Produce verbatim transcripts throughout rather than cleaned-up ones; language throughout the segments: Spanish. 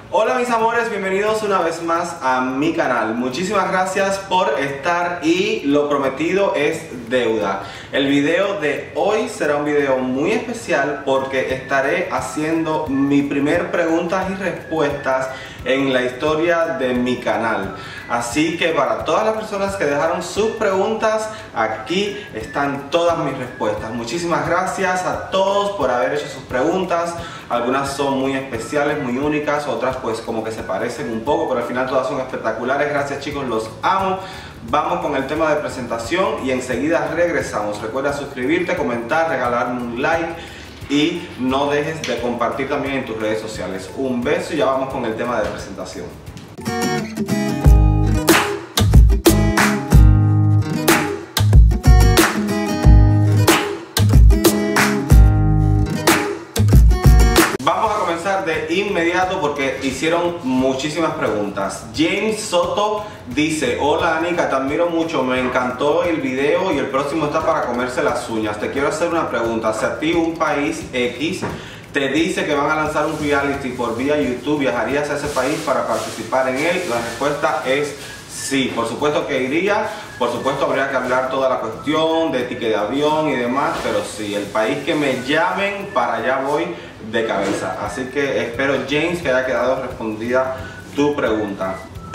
Hola mis amores, bienvenidos una vez más a mi canal. Muchísimas gracias por estar y lo prometido es deuda. El video de hoy será un video muy especial porque estaré haciendo mi primer preguntas y respuestas en la historia de mi canal. Así que para todas las personas que dejaron sus preguntas, aquí están todas mis respuestas. Muchísimas gracias a todos por haber hecho sus preguntas. Algunas son muy especiales, muy únicas, otras pues como que se parecen un poco, pero al final todas son espectaculares. Gracias chicos, los amo. Vamos con el tema de presentación y enseguida regresamos. Recuerda suscribirte, comentar, regalarme un like y no dejes de compartir también en tus redes sociales. Un beso y ya vamos con el tema de presentación. De inmediato porque hicieron muchísimas preguntas. James Soto dice: hola Anika, te admiro mucho, me encantó el video y el próximo está para comerse las uñas. Te quiero hacer una pregunta. Si a ti un país X te dice que van a lanzar un reality por vía YouTube, ¿viajarías a ese país para participar en él? La respuesta es sí, por supuesto que iría. Por supuesto habría que hablar toda la cuestión de ticket de avión y demás, pero sí, el país que me llamen, para allá voy de cabeza. Así que espero, James, que haya quedado respondida tu pregunta.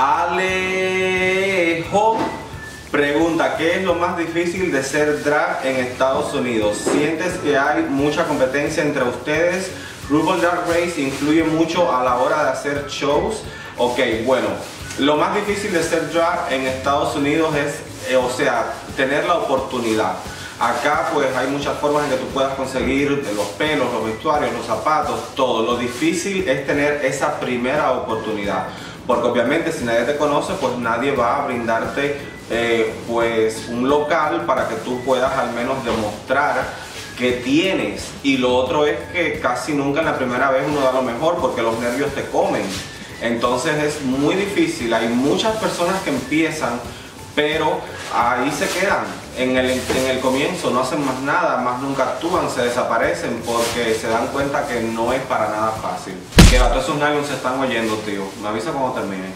Alejo pregunta: ¿qué es lo más difícil de ser drag en Estados Unidos? ¿Sientes que hay mucha competencia entre ustedes? RuPaul's Drag Race influye mucho a la hora de hacer shows. Ok, bueno, lo más difícil de ser drag en Estados Unidos es, eh, o sea, tener la oportunidad. Acá pues hay muchas formas en que tú puedas conseguir los pelos, los vestuarios, los zapatos, todo. Lo difícil es tener esa primera oportunidad, porque obviamente si nadie te conoce, pues nadie va a brindarte eh, pues un local para que tú puedas al menos demostrar que tienes. Y lo otro es que casi nunca en la primera vez uno da lo mejor porque los nervios te comen. Entonces es muy difícil. Hay muchas personas que empiezan, pero ahí se quedan en el, en el comienzo, no hacen más nada, más nunca actúan, se desaparecen porque se dan cuenta que no es para nada fácil. Que todos esos nylons se están oyendo, tío. Me avisa cuando termine,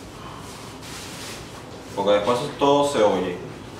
porque después todo se oye.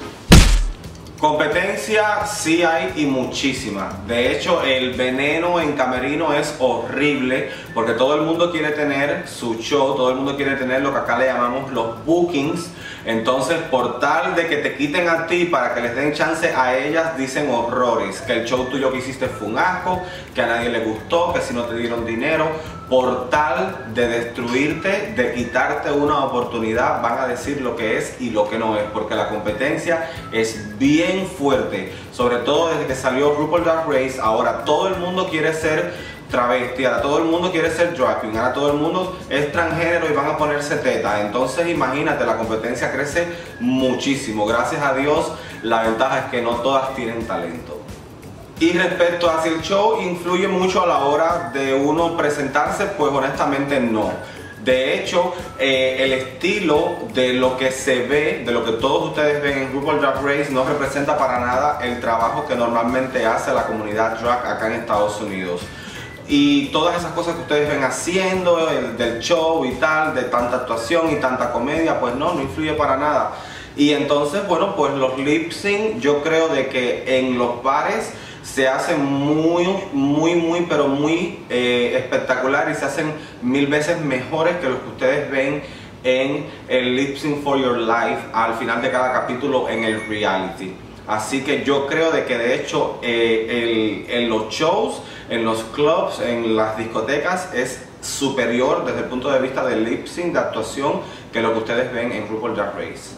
Competencia sí hay y muchísima. De hecho, el veneno en camerino es horrible porque todo el mundo quiere tener su show, todo el mundo quiere tener lo que acá le llamamos los bookings. Entonces, por tal de que te quiten a ti para que les den chance a ellas, dicen horrores. Que el show tuyo que hiciste fue un asco, que a nadie le gustó, que si no te dieron dinero. Por tal de destruirte, de quitarte una oportunidad, van a decir lo que es y lo que no es. Porque la competencia es bien fuerte. Sobre todo desde que salió RuPaul's Drag Race, ahora todo el mundo quiere ser travesti, ahora todo el mundo quiere ser drag queen, ahora todo el mundo es transgénero y van a ponerse teta. Entonces imagínate, la competencia crece muchísimo. Gracias a Dios, la ventaja es que no todas tienen talento. Y respecto a si el show influye mucho a la hora de uno presentarse, pues honestamente no. De hecho, eh, el estilo de lo que se ve, de lo que todos ustedes ven en RuPaul's Drag Race, no representa para nada el trabajo que normalmente hace la comunidad drag acá en Estados Unidos. Y todas esas cosas que ustedes ven haciendo, el, del show y tal, de tanta actuación y tanta comedia, pues no, no influye para nada. Y entonces, bueno, pues los lip sync, yo creo de que en los bares se hacen muy, muy, muy, pero muy eh, espectacular y se hacen mil veces mejores que los que ustedes ven en el Lip Sync for Your Life al final de cada capítulo en el reality. Así que yo creo de que de hecho eh, el, en los shows, en los clubs, en las discotecas es superior desde el punto de vista del lip sync, de actuación, que lo que ustedes ven en RuPaul's Drag Race.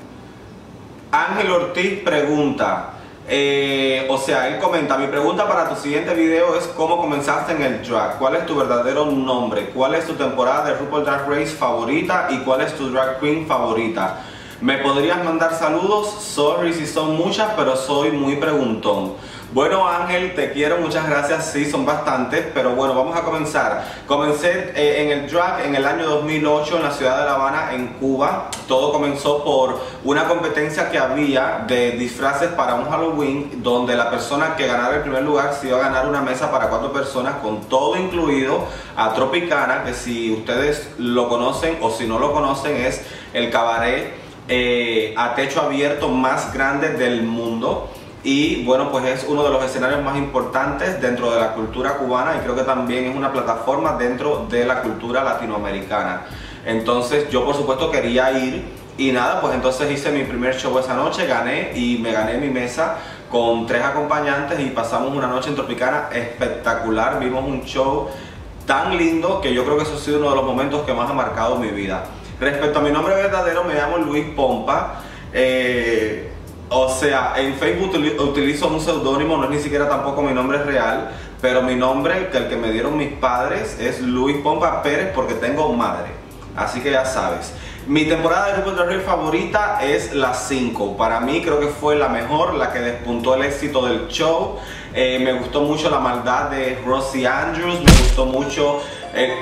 Ángel Ortiz pregunta, eh, o sea, él comenta: mi pregunta para tu siguiente video es ¿cómo comenzaste en el drag? ¿Cuál es tu verdadero nombre? ¿Cuál es tu temporada de RuPaul's Drag Race favorita? ¿Y cuál es tu drag queen favorita? ¿Me podrías mandar saludos? Sorry si son muchas, pero soy muy preguntón. Bueno, Ángel, te quiero, muchas gracias, sí, son bastantes, pero bueno, vamos a comenzar. Comencé eh, en el drag en el año dos mil ocho en la ciudad de La Habana, en Cuba. Todo comenzó por una competencia que había de disfraces para un Halloween, donde la persona que ganara el primer lugar se iba a ganar una mesa para cuatro personas con todo incluido a Tropicana, que si ustedes lo conocen o si no lo conocen es el cabaret eh, a techo abierto más grande del mundo. Y bueno, pues es uno de los escenarios más importantes dentro de la cultura cubana y creo que también es una plataforma dentro de la cultura latinoamericana. Entonces yo por supuesto quería ir y nada, pues entonces hice mi primer show esa noche, gané y me gané mi mesa con tres acompañantes y pasamos una noche en Tropicana espectacular. Vimos un show tan lindo que yo creo que eso ha sido uno de los momentos que más ha marcado mi vida. Respecto a mi nombre verdadero, me llamo Luis Pompa. Eh, O sea, en Facebook utilizo un seudónimo, no es ni siquiera tampoco mi nombre real, pero mi nombre, que el que me dieron mis padres, es Luis Pompa Pérez porque tengo madre. Así que ya sabes. Mi temporada de RuPaul's Drag Race favorita es la cinco. Para mí creo que fue la mejor, la que despuntó el éxito del show. Eh, me gustó mucho la maldad de Rosie Andrews, me gustó mucho... Eh,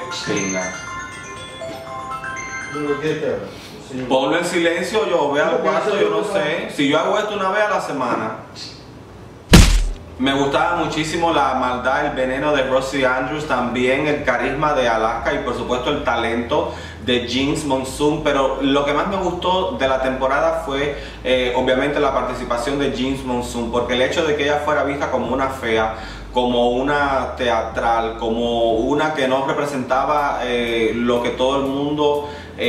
Ponlo en silencio, yo veo al paso, yo no sé. Si yo hago esto una vez a la semana. Me gustaba muchísimo la maldad, el veneno de Rosie Andrews, también el carisma de Alaska y por supuesto el talento de Jinkx Monsoon. Pero lo que más me gustó de la temporada fue eh, obviamente la participación de Jinkx Monsoon, porque el hecho de que ella fuera vista como una fea, como una teatral, como una que no representaba eh, lo que todo el mundo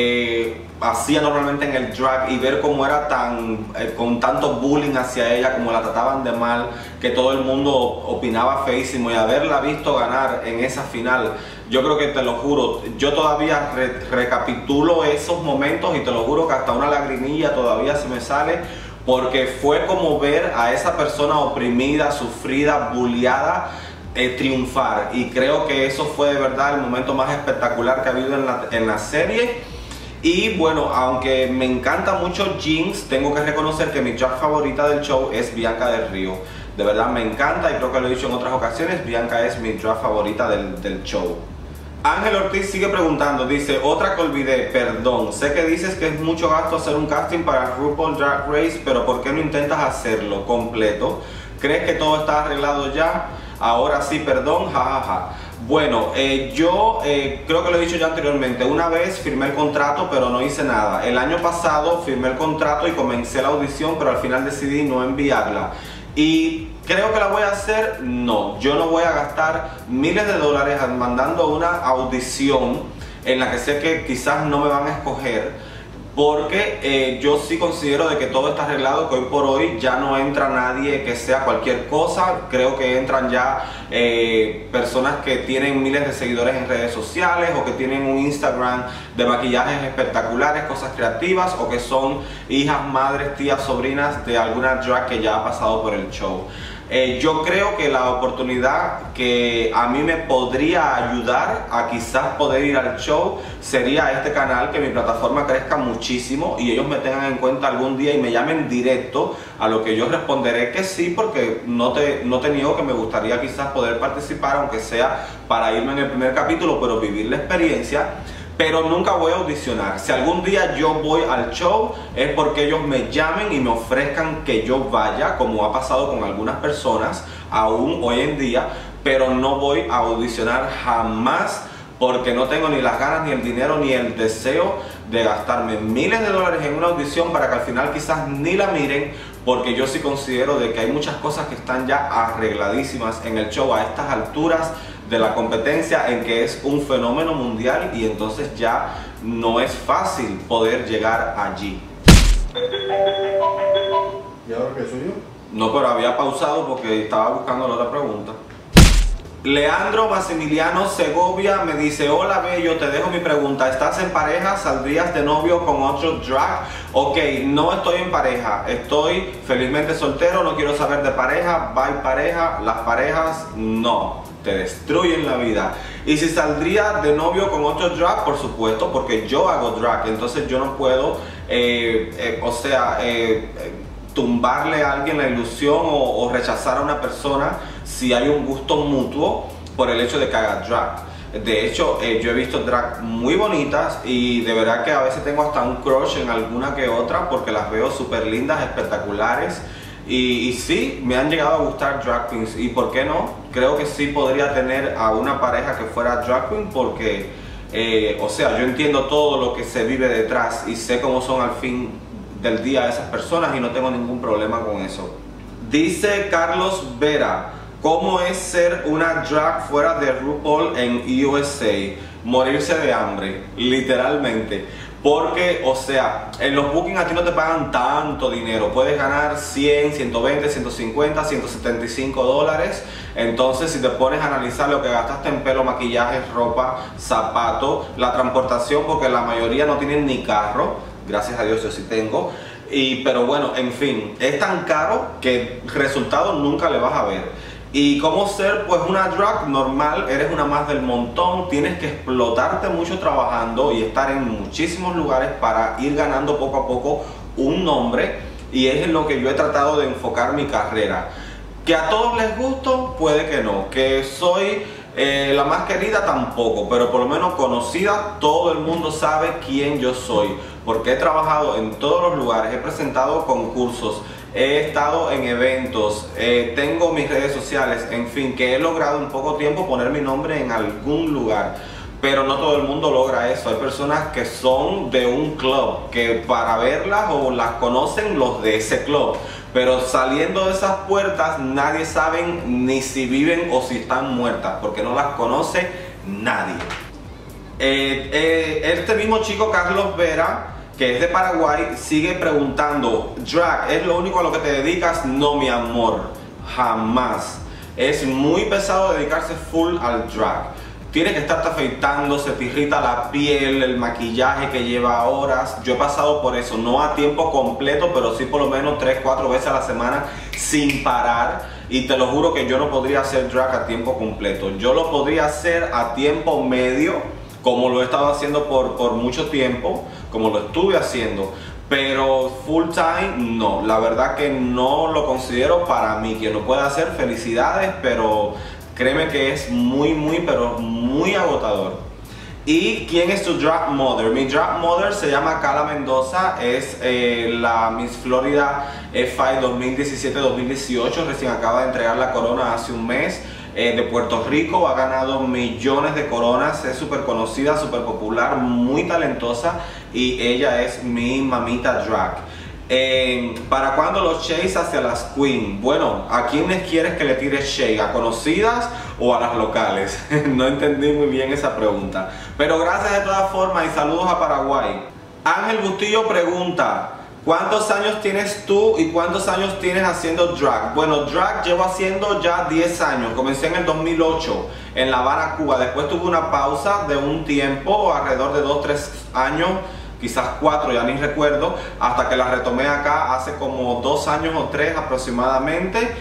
eh, hacía normalmente en el drag, y ver cómo era tan eh, con tanto bullying hacia ella, como la trataban de mal, que todo el mundo opinaba feísimo, y haberla visto ganar en esa final, yo creo que te lo juro, yo todavía re recapitulo esos momentos y te lo juro que hasta una lagrimilla todavía se me sale, porque fue como ver a esa persona oprimida, sufrida, bulleada, eh, triunfar. Y creo que eso fue de verdad el momento más espectacular que ha habido en la, en la serie. Y bueno, aunque me encanta mucho Jinkx, tengo que reconocer que mi drag favorita del show es Bianca del Río. De verdad me encanta y creo que lo he dicho en otras ocasiones, Bianca es mi drag favorita del, del show. Ángel Ortiz sigue preguntando, dice, otra que olvidé, perdón, sé que dices que es mucho gasto hacer un casting para RuPaul's Drag Race, pero ¿por qué no intentas hacerlo completo? ¿Crees que todo está arreglado ya? Ahora sí, perdón, jajaja. Ja, ja. Bueno, eh, yo eh, creo que lo he dicho ya anteriormente, una vez firmé el contrato pero no hice nada. El año pasado firmé el contrato y comencé la audición, pero al final decidí no enviarla. Y creo que la voy a hacer, no, yo no voy a gastar miles de dólares mandando una audición en la que sé que quizás no me van a escoger, porque eh, yo sí considero de que todo está arreglado, que hoy por hoy ya no entra nadie que sea cualquier cosa. Creo que entran ya eh, personas que tienen miles de seguidores en redes sociales, o que tienen un Instagram de maquillajes espectaculares, cosas creativas, o que son hijas, madres, tías, sobrinas de alguna drag que ya ha pasado por el show. Eh, yo creo que la oportunidad que a mí me podría ayudar a quizás poder ir al show sería este canal, que mi plataforma crezca muchísimo y ellos me tengan en cuenta algún día y me llamen directo, a lo que yo responderé que sí, porque no te, no te niego que me gustaría quizás poder participar, aunque sea para irme en el primer capítulo, pero vivir la experiencia. Pero nunca voy a audicionar. Si algún día yo voy al show es porque ellos me llamen y me ofrezcan que yo vaya, como ha pasado con algunas personas aún hoy en día, pero no voy a audicionar jamás, porque no tengo ni las ganas, ni el dinero, ni el deseo de gastarme miles de dólares en una audición para que al final quizás ni la miren, porque yo sí considero de que hay muchas cosas que están ya arregladísimas en el show a estas alturas de la competencia, en que es un fenómeno mundial y entonces ya no es fácil poder llegar allí. ¿Y ahora qué soy yo? No, pero había pausado porque estaba buscando la otra pregunta. Leandro Maximiliano Segovia me dice, hola bello, te dejo mi pregunta, ¿estás en pareja? ¿Saldrías de novio con otro drag? Ok, no estoy en pareja, estoy felizmente soltero, no quiero saber de pareja, bye pareja, las parejas no, te destruyen la vida. Y si saldría de novio con otro drag, por supuesto, porque yo hago drag, entonces yo no puedo, eh, eh, o sea, eh, tumbarle a alguien la ilusión o, o rechazar a una persona si hay un gusto mutuo por el hecho de que haga drag. De hecho, eh, yo he visto drag muy bonitas y de verdad que a veces tengo hasta un crush en alguna que otra porque las veo súper lindas, espectaculares. Y, y sí, me han llegado a gustar drag queens. ¿Y por qué no? Creo que sí podría tener a una pareja que fuera drag queen porque, eh, o sea, yo entiendo todo lo que se vive detrás y sé cómo son al fin del día esas personas y no tengo ningún problema con eso. Dice Carlos Vera: ¿cómo es ser una drag fuera de RuPaul en U S A? Morirse de hambre, literalmente. Porque, o sea, en los bookings a ti no te pagan tanto dinero. Puedes ganar cien, ciento veinte, ciento cincuenta, ciento setenta y cinco dólares. Entonces, si te pones a analizar lo que gastaste en pelo, maquillaje, ropa, zapato, la transportación, porque la mayoría no tienen ni carro. Gracias a Dios yo sí tengo. Y, pero bueno, en fin, es tan caro que resultado nunca le vas a ver. Y cómo ser pues una drag normal, eres una más del montón, tienes que explotarte mucho trabajando y estar en muchísimos lugares para ir ganando poco a poco un nombre, y es en lo que yo he tratado de enfocar mi carrera. Que a todos les gusto, puede que no, que soy eh, la más querida tampoco, pero por lo menos conocida, todo el mundo sabe quién yo soy, porque he trabajado en todos los lugares, he presentado concursos, he estado en eventos, eh, tengo mis redes sociales, en fin, que he logrado en poco tiempo poner mi nombre en algún lugar. Pero no todo el mundo logra eso. Hay personas que son de un club, que para verlas o las conocen los de ese club, pero saliendo de esas puertas nadie sabe ni si viven o si están muertas, porque no las conoce nadie. Eh, eh, este mismo chico, Carlos Vera, que es de Paraguay, sigue preguntando: drag, ¿es lo único a lo que te dedicas? No, mi amor, jamás. Es muy pesado dedicarse full al drag. Tienes que estarte afeitando, se te irrita la piel, el maquillaje que lleva horas. Yo he pasado por eso, no a tiempo completo, pero sí por lo menos tres, cuatro veces a la semana sin parar. Y te lo juro que yo no podría hacer drag a tiempo completo. Yo lo podría hacer a tiempo medio, como lo he estado haciendo por, por mucho tiempo, como lo estuve haciendo, pero full time no, la verdad que no lo considero para mí. Quien lo pueda hacer, felicidades, pero créeme que es muy, muy, pero muy agotador. ¿Y quién es tu drag mother? Mi drag mother se llama Cala Mendoza, es eh, la Miss Florida F I dos mil diecisiete dos mil dieciocho, recién acaba de entregar la corona hace un mes. Eh, de Puerto Rico, ha ganado millones de coronas, es súper conocida, súper popular, muy talentosa, y ella es mi mamita drag. Eh, ¿Para cuándo los shades hacia las queen? Bueno, ¿a quiénes quieres que le tires shade? ¿A conocidas o a las locales? No entendí muy bien esa pregunta, pero gracias de todas formas y saludos a Paraguay. Ángel Bustillo pregunta: ¿cuántos años tienes tú y cuántos años tienes haciendo drag? Bueno, drag llevo haciendo ya diez años. Comencé en el dos mil ocho en La Habana, Cuba. Después tuve una pausa de un tiempo, alrededor de dos, tres años, quizás cuatro, ya ni recuerdo, hasta que la retomé acá hace como dos años o tres aproximadamente.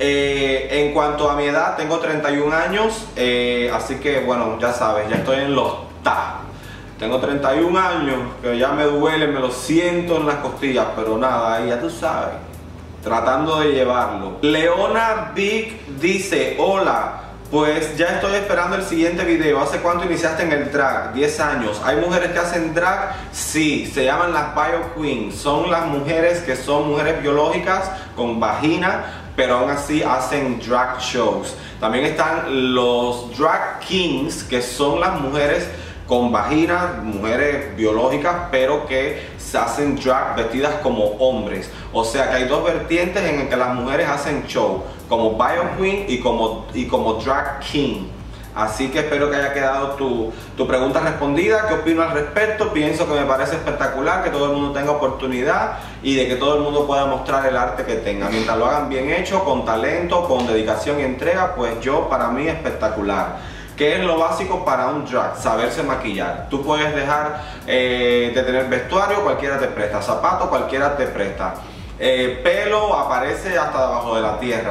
Eh, en cuanto a mi edad, tengo treinta y un años, eh, así que bueno, ya sabes, ya estoy en los ta. Tengo treinta y un años, que ya me duele, me lo siento en las costillas, pero nada, ahí ya tú sabes, tratando de llevarlo. Leona Big dice: hola, pues ya estoy esperando el siguiente video. ¿Hace cuánto iniciaste en el drag? diez años. ¿Hay mujeres que hacen drag? Sí, se llaman las Bio Queens. Son las mujeres que son mujeres biológicas con vagina, pero aún así hacen drag shows. También están los Drag Kings, que son las mujeres con vagina, mujeres biológicas, pero que se hacen drag vestidas como hombres. O sea que hay dos vertientes en las que las mujeres hacen show, como Bio Queen y como, y como Drag King. Así que espero que haya quedado tu, tu pregunta respondida. ¿Qué opino al respecto? Pienso que me parece espectacular que todo el mundo tenga oportunidad y de que todo el mundo pueda mostrar el arte que tenga. Mientras lo hagan bien hecho, con talento, con dedicación y entrega, pues yo, para mí, espectacular. ¿Qué es lo básico para un drag? Saberse maquillar. Tú puedes dejar eh, de tener vestuario, cualquiera te presta. Zapato, cualquiera te presta. Eh, pelo aparece hasta debajo de la tierra.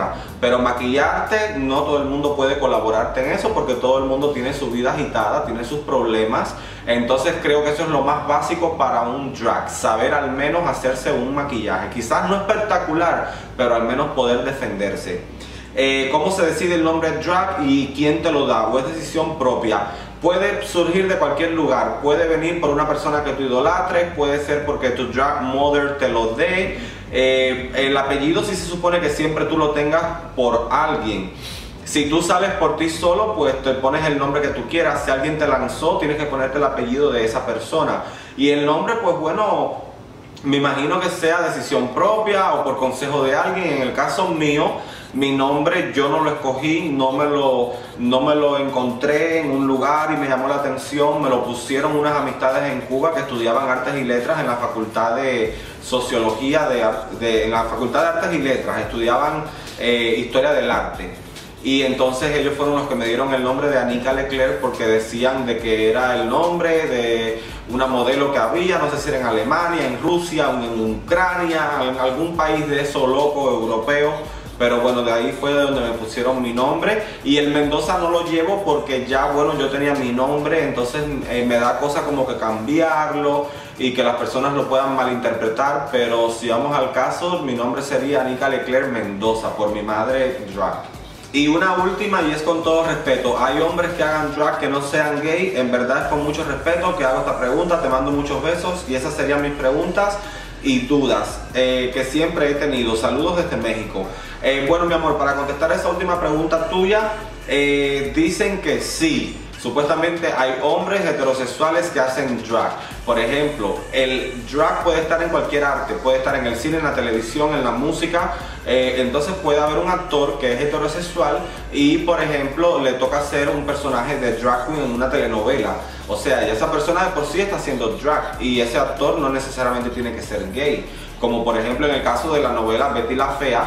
pero maquillarte, no todo el mundo puede colaborarte en eso porque todo el mundo tiene su vida agitada, tiene sus problemas. Entonces creo que eso es lo más básico para un drag, saber al menos hacerse un maquillaje, quizás no espectacular, pero al menos poder defenderse. Eh, ¿Cómo se decide el nombre drag y quién te lo da? ¿O es decisión propia? Puede surgir de cualquier lugar, puede venir por una persona que tú idolatres, puede ser porque tu drag mother te lo dé. Eh, el apellido sí se supone que siempre tú lo tengas por alguien. Si tú sales por ti solo, pues te pones el nombre que tú quieras. Si alguien te lanzó, tienes que ponerte el apellido de esa persona. Y el nombre, pues bueno, me imagino que sea decisión propia o por consejo de alguien. En el caso mío, mi nombre yo no lo escogí, no me lo, no me lo encontré en un lugar y me llamó la atención. Me lo pusieron unas amistades en Cuba que estudiaban artes y letras en la facultad de sociología, de, de, en la facultad de artes y letras, estudiaban eh, historia del arte. Y entonces ellos fueron los que me dieron el nombre de Anika Leclerc porque decían de que era el nombre de una modelo que había, no sé si era en Alemania, en Rusia, en Ucrania, en algún país de eso loco europeo. Pero bueno, de ahí fue de donde me pusieron mi nombre. Y el Mendoza no lo llevo porque ya, bueno, yo tenía mi nombre, entonces eh, me da cosa como que cambiarlo y que las personas lo puedan malinterpretar. Pero si vamos al caso, mi nombre sería Anika Leclerc Mendoza, por mi madre drag. Y una última, y es con todo respeto, hay hombres que hagan drag que no sean gay. En verdad es con mucho respeto que hago esta pregunta, te mando muchos besos y esas serían mis preguntas y dudas eh, que siempre he tenido. Saludos desde México. Eh, bueno, mi amor, para contestar esa última pregunta tuya, eh, dicen que sí. Supuestamente hay hombres heterosexuales que hacen drag. Por ejemplo, el drag puede estar en cualquier arte, puede estar en el cine, en la televisión, en la música. Eh, entonces puede haber un actor que es heterosexual y, por ejemplo, le toca hacer un personaje de drag queen en una telenovela. O sea, y esa persona de por sí está haciendo drag y ese actor no necesariamente tiene que ser gay. Como por ejemplo en el caso de la novela Betty la Fea,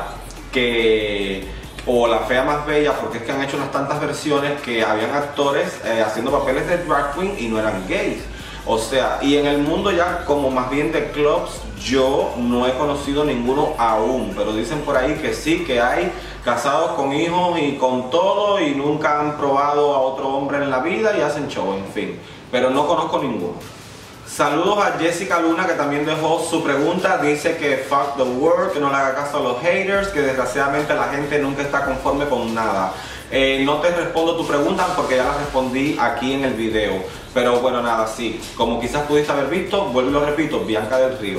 que... o La Fea Más Bella, porque es que han hecho unas tantas versiones que habían actores eh, haciendo papeles de drag queen y no eran gays. O sea, y en el mundo ya como más bien de clubs, yo no he conocido ninguno aún, pero dicen por ahí que sí, que hay casados con hijos y con todo y nunca han probado a otro hombre en la vida y hacen show, en fin, pero no conozco ninguno. Saludos a Jessica Luna, que también dejó su pregunta. Dice que fuck the world, que no le haga caso a los haters, que desgraciadamente la gente nunca está conforme con nada. Eh, no te respondo tu pregunta porque ya la respondí aquí en el video. Pero bueno, nada, sí. Como quizás pudiste haber visto, vuelvo y lo repito, Bianca del Río.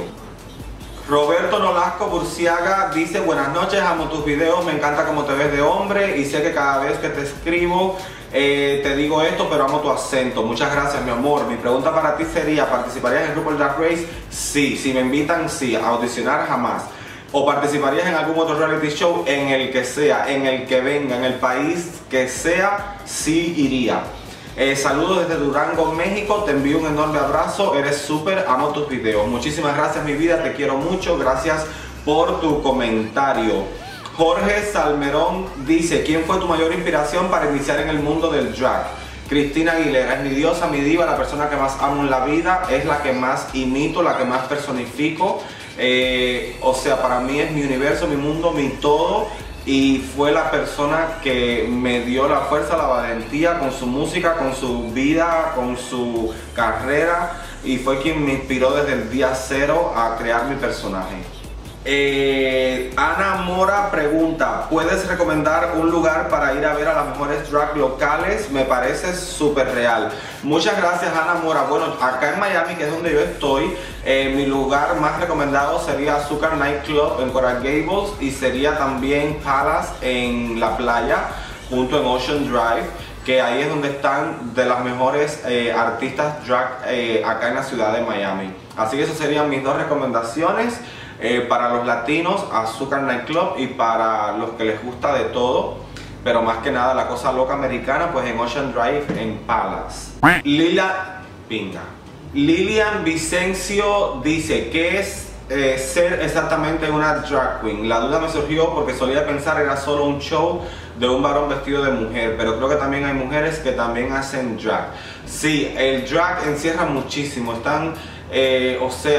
Roberto Nolasco Burciaga dice: buenas noches, amo tus videos, me encanta cómo te ves de hombre y sé que cada vez que te escribo eh, te digo esto, pero amo tu acento. Muchas gracias, mi amor. Mi pregunta para ti sería: ¿participarías en RuPaul's Drag Race? Sí. Si me invitan, sí. A audicionar, jamás. ¿O participarías en algún otro reality show? En el que sea, en el que venga, en el país que sea, sí iría. Eh, saludos desde Durango, México, te envío un enorme abrazo, eres súper, amo tus videos. Muchísimas gracias, mi vida, te quiero mucho, gracias por tu comentario. Jorge Salmerón dice: ¿quién fue tu mayor inspiración para iniciar en el mundo del drag? Cristina Aguilera: es mi diosa, mi diva, la persona que más amo en la vida, es la que más imito, la que más personifico. Eh, o sea, para mí es mi universo, mi mundo, mi todo. Y fue la persona que me dio la fuerza, la valentía con su música, con su vida, con su carrera. Y fue quien me inspiró desde el día cero a crear mi personaje. Eh, Ana Mora pregunta: ¿puedes recomendar un lugar para ir a ver a las mejores drag locales? Me parece súper real. Muchas gracias, Ana Mora. Bueno, acá en Miami, que es donde yo estoy, eh, mi lugar más recomendado sería Azúcar Nightclub en Coral Gables y sería también Palace en la playa, junto en Ocean Drive, que ahí es donde están de las mejores eh, artistas drag eh, acá en la ciudad de Miami. Así que esas serían mis dos recomendaciones. Eh, para los latinos, Azúcar Nightclub, y para los que les gusta de todo, pero más que nada la cosa loca americana, pues en Ocean Drive en Palace. Lila Pinga. Lilian Vicencio dice: ¿qué es eh, ser exactamente una drag queen? La duda me surgió porque solía pensar era solo un show de un varón vestido de mujer, pero creo que también hay mujeres que también hacen drag. Sí, el drag encierra muchísimo, están, eh, o sea,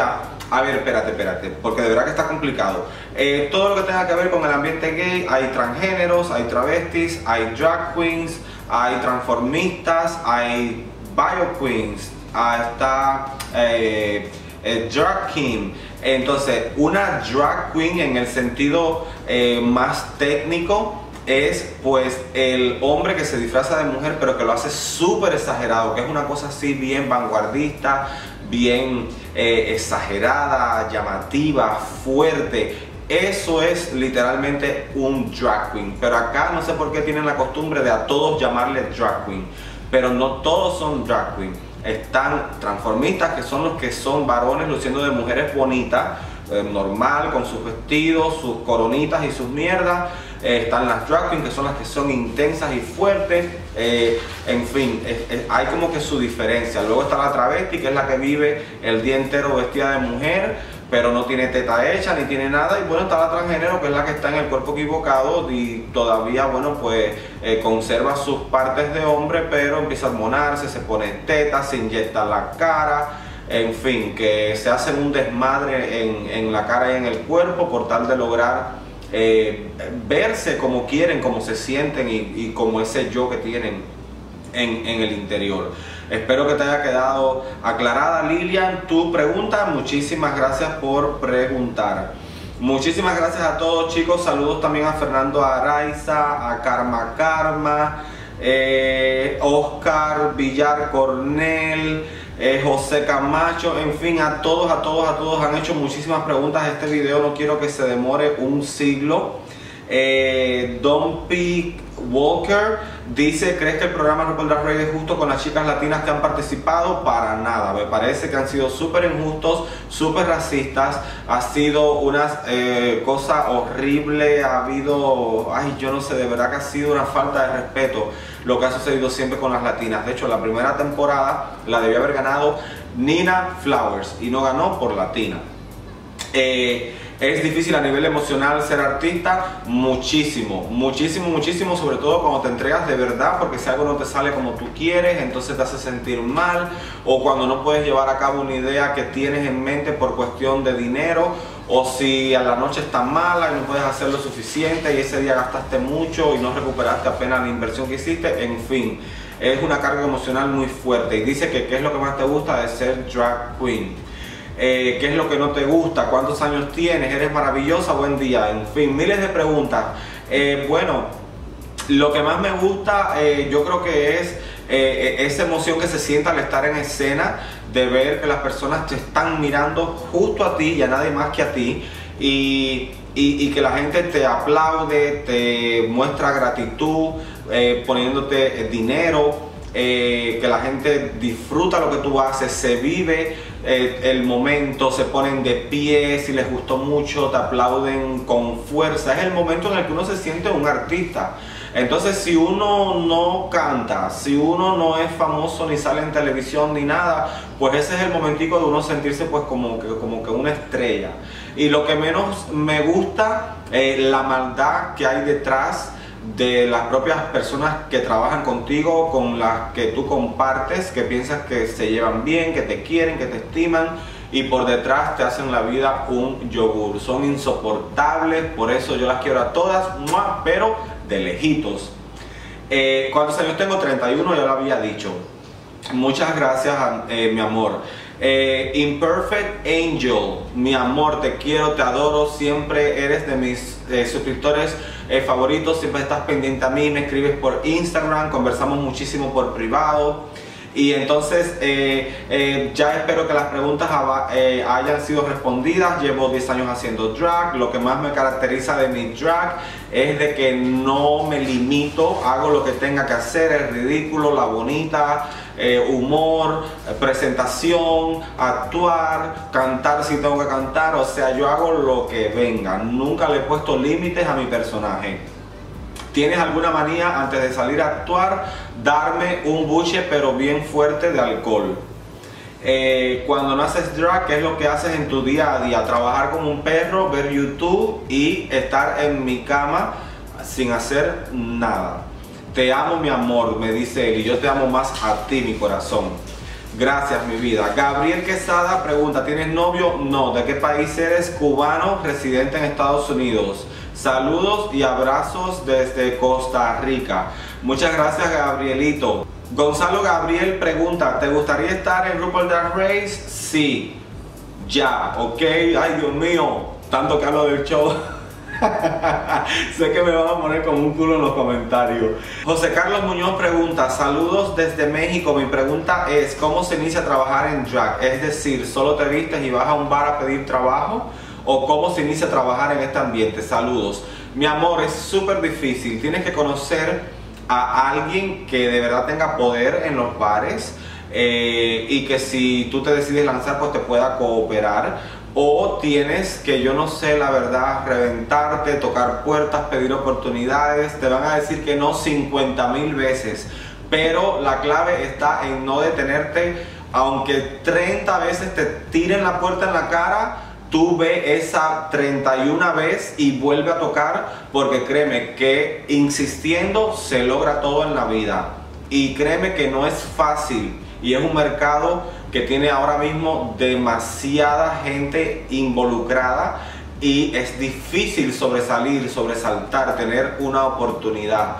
A ver, espérate, espérate, porque de verdad que está complicado. Eh, todo lo que tenga que ver con el ambiente gay, hay transgéneros, hay travestis, hay drag queens, hay transformistas, hay bio queens, ah, está eh, eh, drag king. Entonces, una drag queen en el sentido eh, más técnico es pues el hombre que se disfraza de mujer pero que lo hace súper exagerado, que es una cosa así bien vanguardista, bien eh, exagerada, llamativa, fuerte. Eso es literalmente un drag queen. Pero acá no sé por qué tienen la costumbre de a todos llamarle drag queen, pero no todos son drag queen. Están transformistas, que son los que son varones luciendo de mujeres bonitas, eh, normal, con sus vestidos, sus coronitas y sus mierdas. Eh, están las drag queens, que son las que son intensas y fuertes. Eh, en fin, es, es, hay como que su diferencia. Luego está la travesti, que es la que vive el día entero vestida de mujer, pero no tiene teta hecha ni tiene nada. Y bueno, está la transgénero, que es la que está en el cuerpo equivocado y todavía, bueno, pues eh, conserva sus partes de hombre, pero empieza a hormonarse, se pone teta, se inyecta la cara. En fin, que se hacen un desmadre en, en la cara y en el cuerpo por tal de lograr Eh, verse como quieren, como se sienten y, y como ese yo que tienen en, en el interior. Espero que te haya quedado aclarada, Lilian, tu pregunta. Muchísimas gracias por preguntar. Muchísimas gracias a todos, chicos. Saludos también a Fernando Araiza, a Karma Karma, eh, Oscar Villar Cornel, Eh, José Camacho, en fin, a todos, a todos, a todos han hecho muchísimas preguntas. Este video no quiero que se demore un siglo. eh, Don P. Walker dice: ¿crees que el programa RuPaul's Drag Race es justo con las chicas latinas que han participado? Para nada, me parece que han sido súper injustos, súper racistas. Ha sido una eh, cosa horrible, ha habido, ay, yo no sé, de verdad que ha sido una falta de respeto lo que ha sucedido siempre con las latinas. De hecho, la primera temporada la debió haber ganado Nina Flowers y no ganó por latina. Eh, es difícil a nivel emocional ser artista, muchísimo, muchísimo, muchísimo, sobre todo cuando te entregas de verdad, porque si algo no te sale como tú quieres, entonces te hace sentir mal, o cuando no puedes llevar a cabo una idea que tienes en mente por cuestión de dinero, o si a la noche está mala y no puedes hacer lo suficiente y ese día gastaste mucho y no recuperaste apenas la inversión que hiciste. En fin, es una carga emocional muy fuerte. Y dice que qué es lo que más te gusta de ser drag queen. Eh, ¿Qué es lo que no te gusta? ¿Cuántos años tienes? ¿Eres maravillosa? Buen día. En fin, miles de preguntas. Eh, bueno, lo que más me gusta eh, yo creo que es eh, esa emoción que se siente al estar en escena, de ver que las personas te están mirando justo a ti y a nadie más que a ti, y, y, y que la gente te aplaude, te muestra gratitud, eh, poniéndote dinero. Eh, que la gente disfruta lo que tú haces, se vive eh, el momento, se ponen de pie, si les gustó mucho, te aplauden con fuerza. Es el momento en el que uno se siente un artista. Entonces, si uno no canta, si uno no es famoso ni sale en televisión ni nada, pues ese es el momentico de uno sentirse pues como que, como que una estrella. Y lo que menos me gusta, eh, la maldad que hay detrás de las propias personas que trabajan contigo, con las que tú compartes, que piensas que se llevan bien, que te quieren, que te estiman, y por detrás te hacen la vida un yogur. Son insoportables, por eso yo las quiero a todas, pero de lejitos. Eh, ¿Cuántos años tengo? treinta y uno, ya lo había dicho. Muchas gracias, eh, mi amor. Eh, Imperfect Angel, mi amor, te quiero, te adoro, siempre eres de mis eh, suscriptores eh, favoritos, siempre estás pendiente a mí, me escribes por Instagram, conversamos muchísimo por privado. Y entonces eh, eh, ya espero que las preguntas eh, hayan sido respondidas. Llevo diez años haciendo drag. Lo que más me caracteriza de mi drag es de que no me limito, hago lo que tenga que hacer, el ridículo, la bonita, eh, humor, eh, presentación, actuar, cantar si tengo que cantar. O sea, yo hago lo que venga, nunca le he puesto límites a mi personaje. ¿Tienes alguna manía antes de salir a actuar? Darme un buche pero bien fuerte de alcohol. Eh, cuando no haces drag, ¿qué es lo que haces en tu día a día? Trabajar como un perro, ver YouTube y estar en mi cama sin hacer nada. Te amo, mi amor, me dice él, y yo te amo más a ti, mi corazón. Gracias, mi vida. Gabriel Quesada pregunta, ¿tienes novio? No. ¿De qué país eres? Cubano, residente en Estados Unidos. Saludos y abrazos desde Costa Rica. Muchas gracias, Gabrielito. Gonzalo Gabriel pregunta, ¿te gustaría estar en RuPaul's Drag Race? Sí. Ya, ok. Ay, Dios mío, tanto que hablo del show. Sé que me van a poner como un culo en los comentarios. José Carlos Muñoz pregunta, saludos desde México. Mi pregunta es, ¿cómo se inicia a trabajar en drag? Es decir, ¿solo te vistes y vas a un bar a pedir trabajo? ¿O cómo se inicia a trabajar en este ambiente? Saludos. Mi amor, es súper difícil. Tienes que conocer a alguien que de verdad tenga poder en los bares eh, y que si tú te decides lanzar, pues te pueda cooperar. O tienes que, yo no sé, la verdad, reventarte, tocar puertas, pedir oportunidades. Te van a decir que no cincuenta mil veces. Pero la clave está en no detenerte. Aunque treinta veces te tiren la puerta en la cara, tú ve esa treinta y una vez y vuelve a tocar. Porque créeme que insistiendo se logra todo en la vida. Y créeme que no es fácil. Y es un mercado que tiene ahora mismo demasiada gente involucrada y es difícil sobresalir, sobresaltar, tener una oportunidad.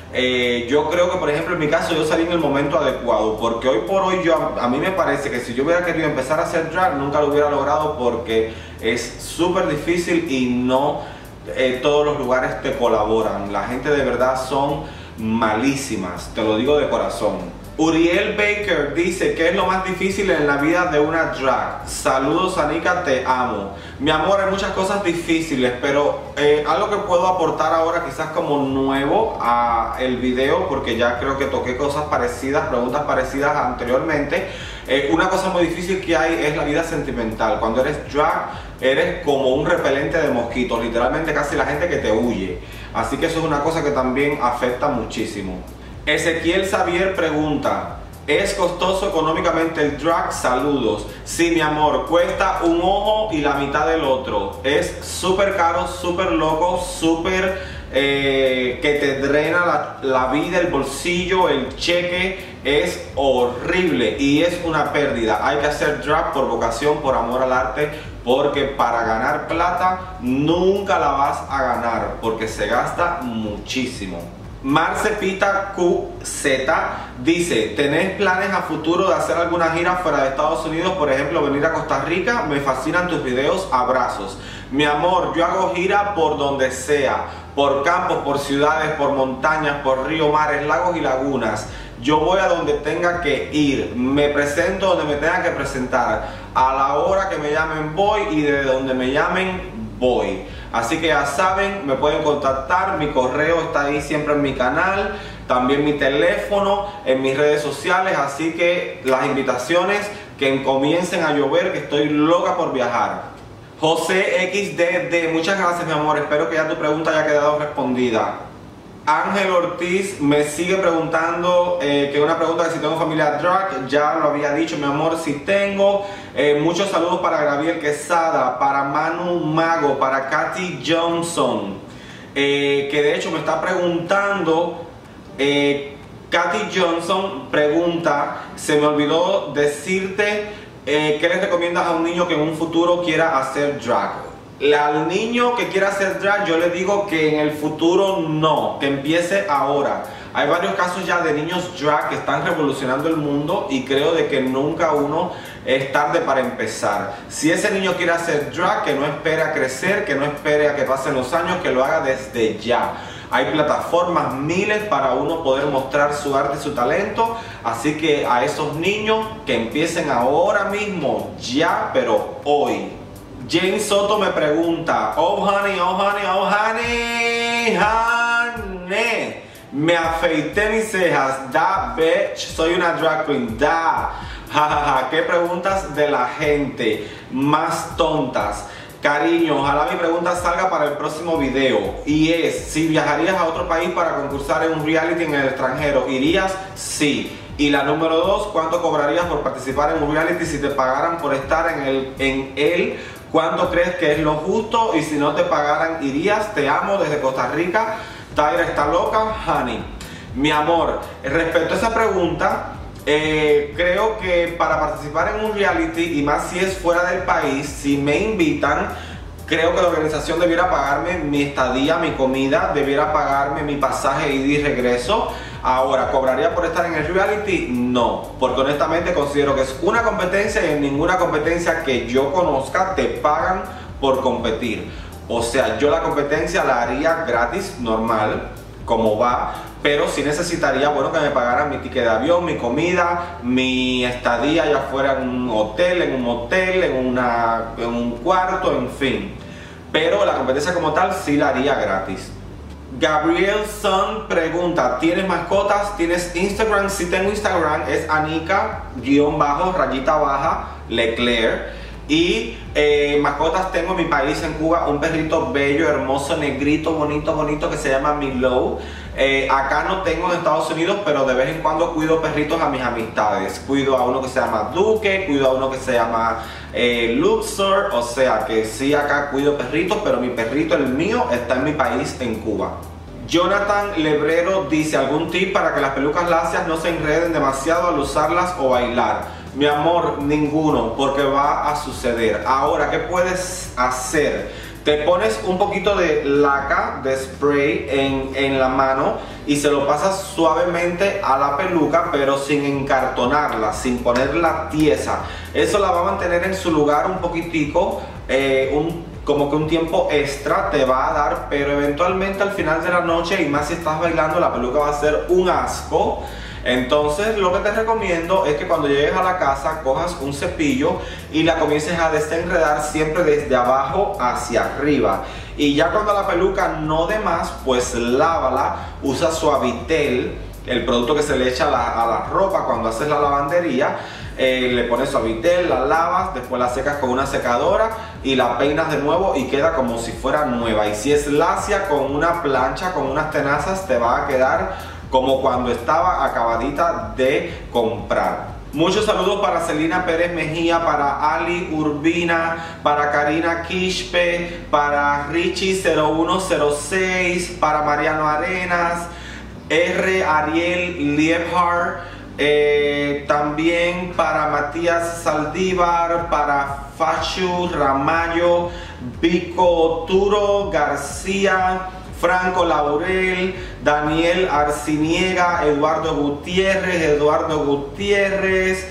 Eh, yo creo que, por ejemplo, en mi caso, yo salí en el momento adecuado, porque hoy por hoy yo, a mí me parece que si yo hubiera querido empezar a hacer drag, nunca lo hubiera logrado, porque es súper difícil y no eh, todos los lugares te colaboran. La gente de verdad son malísimas, te lo digo de corazón. Uriel Baker dice, ¿qué es lo más difícil en la vida de una drag? Saludos, Anika, te amo. Mi amor, hay muchas cosas difíciles, pero eh, algo que puedo aportar ahora quizás como nuevo a el video, porque ya creo que toqué cosas parecidas, preguntas parecidas anteriormente. Eh, una cosa muy difícil que hay es la vida sentimental. Cuando eres drag, eres como un repelente de mosquitos, literalmente casi la gente que te huye. Así que eso es una cosa que también afecta muchísimo. Ezequiel Xavier pregunta, ¿es costoso económicamente el drag? Saludos. Sí, mi amor, cuesta un ojo y la mitad del otro. Es súper caro, súper loco, súper eh, que te drena la, la vida, el bolsillo, el cheque. Es horrible y es una pérdida. Hay que hacer drag por vocación, por amor al arte, porque para ganar plata nunca la vas a ganar, porque se gasta muchísimo. Marce Pita Q Z dice, ¿tenés planes a futuro de hacer alguna gira fuera de Estados Unidos? Por ejemplo, venir a Costa Rica. Me fascinan tus videos, abrazos. Mi amor, yo hago gira por donde sea, por campos, por ciudades, por montañas, por ríos, mares, lagos y lagunas. Yo voy a donde tenga que ir, me presento donde me tenga que presentar, a la hora que me llamen voy y de donde me llamen voy. Así que ya saben, me pueden contactar, mi correo está ahí siempre en mi canal, también mi teléfono, en mis redes sociales, así que las invitaciones que comiencen a llover, que estoy loca por viajar. José X D D, muchas gracias, mi amor, espero que ya tu pregunta haya quedado respondida. Ángel Ortiz me sigue preguntando, eh, que una pregunta que si tengo familia drag, ya lo había dicho, mi amor, si tengo. Eh, muchos saludos para Gabriel Quesada, para Manu Mago, para Katy Johnson, eh, que de hecho me está preguntando, eh, Katy Johnson pregunta, se me olvidó decirte, eh, ¿qué les recomiendas a un niño que en un futuro quiera hacer drag? Al niño que quiera hacer drag, yo le digo que en el futuro no, que empiece ahora. Hay varios casos ya de niños drag que están revolucionando el mundo y creo de que nunca uno es tarde para empezar. Si ese niño quiere hacer drag, que no espere a crecer, que no espere a que pasen los años, que lo haga desde ya. Hay plataformas miles para uno poder mostrar su arte y su talento, así que a esos niños que empiecen ahora mismo, ya, pero hoy. James Soto me pregunta, oh honey, oh honey, oh honey, honey, me afeité mis cejas, da bitch, soy una drag queen, da, jajaja, qué preguntas de la gente, más tontas. Cariño, ojalá mi pregunta salga para el próximo video, y es, si viajarías a otro país para concursar en un reality en el extranjero, ¿irías? Sí. Y la número dos, ¿cuánto cobrarías por participar en un reality si te pagaran por estar en el, en él? ¿Cuánto crees que es lo justo? Y si no te pagaran, ¿irías? Te amo desde Costa Rica. Tyra está loca, honey. Mi amor, respecto a esa pregunta, Eh, creo que para participar en un reality, y más si es fuera del país, si me invitan, creo que la organización debiera pagarme mi estadía, mi comida, debiera pagarme mi pasaje ida y regreso. Ahora, ¿cobraría por estar en el reality? No, porque honestamente considero que es una competencia y en ninguna competencia que yo conozca te pagan por competir. O sea, yo la competencia la haría gratis, normal, como va, pero sí necesitaría, bueno, que me pagaran mi ticket de avión, mi comida, mi estadía, ya fuera en un hotel, en un motel, en, una, en un cuarto, en fin. Pero la competencia como tal sí la haría gratis. Gabriel Son pregunta, ¿tienes mascotas? ¿Tienes Instagram? Si tengo Instagram, es Anika, guión bajo, rayita baja, Leclerc. Y eh, mascotas tengo en mi país, en Cuba, un perrito bello, hermoso, negrito, bonito, bonito, que se llama Milo. Eh, acá no tengo en Estados Unidos, pero de vez en cuando cuido perritos a mis amistades. Cuido a uno que se llama Duque, cuido a uno que se llama eh, Luxor. O sea que sí, acá cuido perritos, pero mi perrito, el mío, está en mi país, en Cuba. Jonathan Lebrero dice, ¿algún tip para que las pelucas lacias no se enreden demasiado al usarlas o bailar? Mi amor, ninguno, porque va a suceder. Ahora, ¿qué puedes hacer? Te pones un poquito de laca, de spray en, en la mano y se lo pasas suavemente a la peluca, pero sin encartonarla, sin ponerla tiesa. Eso la va a mantener en su lugar un poquitico, eh, un, como que un tiempo extra te va a dar, pero eventualmente al final de la noche, y más si estás bailando, la peluca va a ser un asco. Entonces lo que te recomiendo es que cuando llegues a la casa cojas un cepillo y la comiences a desenredar siempre desde abajo hacia arriba. Y ya cuando la peluca no dé más, pues lávala, usa Suavitel, el producto que se le echa a la, a la ropa cuando haces la lavandería. Eh, le pones Suavitel, la lavas, después la secas con una secadora y la peinas de nuevo y queda como si fuera nueva. Y si es lacia, con una plancha, con unas tenazas, te va a quedar como cuando estaba acabadita de comprar. Muchos saludos para Celina Pérez Mejía, para Ali Urbina, para Karina Quispe, para Richie cero uno cero seis, para Mariano Arenas, R. Ariel Liebhardt, eh, también para Matías Saldívar, para Fachu Ramallo, Vico Turo García, Franco Laurel, Daniel Arciniega, Eduardo Gutiérrez, Eduardo Gutiérrez,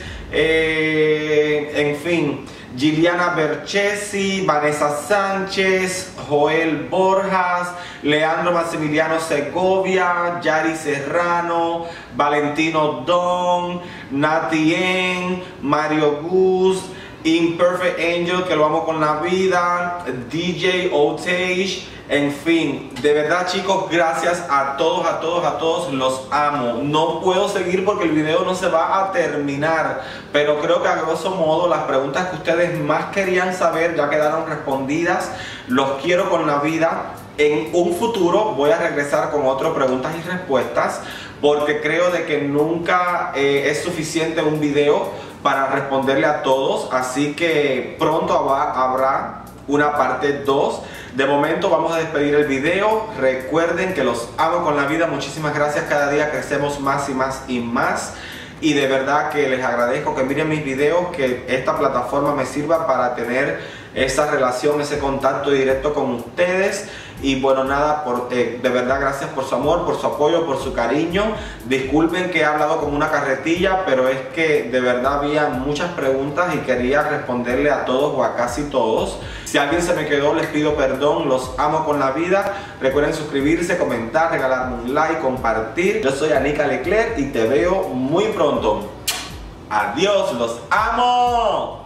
eh, en fin, Giliana Berchesi, Vanessa Sánchez, Joel Borjas, Leandro Maximiliano Segovia, Yari Serrano, Valentino Don, Natien, Mario Gus, Imperfect Angel, que lo amo con la vida, D J Otage. En fin, de verdad chicos, gracias a todos, a todos, a todos, los amo. No puedo seguir porque el video no se va a terminar, pero creo que a grosso modo las preguntas que ustedes más querían saber ya quedaron respondidas. Los quiero con la vida. En un futuro voy a regresar con otras preguntas y respuestas, porque creo de que nunca eh, es suficiente un video para responderle a todos, así que pronto habrá una parte dos. De momento vamos a despedir el video. Recuerden que los amo con la vida. Muchísimas gracias. Cada día crecemos más y más y más. Y de verdad que les agradezco que miren mis videos, que esta plataforma me sirva para tener esa relación, ese contacto directo con ustedes. Y bueno, nada, por, eh, de verdad gracias por su amor, por su apoyo, por su cariño. Disculpen que he hablado como una carretilla, pero es que de verdad había muchas preguntas y quería responderle a todos o a casi todos. Si alguien se me quedó, les pido perdón. Los amo con la vida. Recuerden suscribirse, comentar, regalarme un like, compartir. Yo soy Anika Leclerc y te veo muy pronto. Adiós, los amo.